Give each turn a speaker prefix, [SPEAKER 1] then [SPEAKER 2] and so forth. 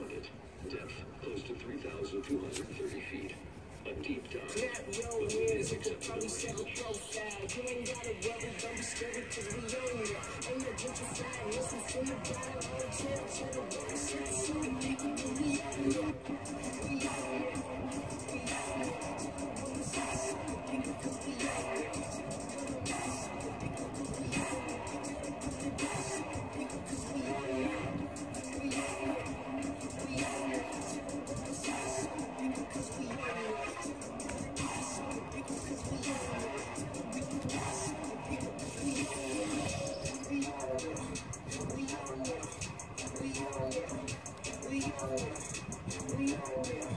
[SPEAKER 1] planet. Depth close to 3,230 feet. A deep dive, but within acceptable range.
[SPEAKER 2] You ain't gotta worry, don't be scared, cause we own it. Ain't no gentrifying, listen from the bottom, all the chill, tell the world, shit, see the people, we own it. We own it. We own it. When we say something, people, cause we own it. We own it.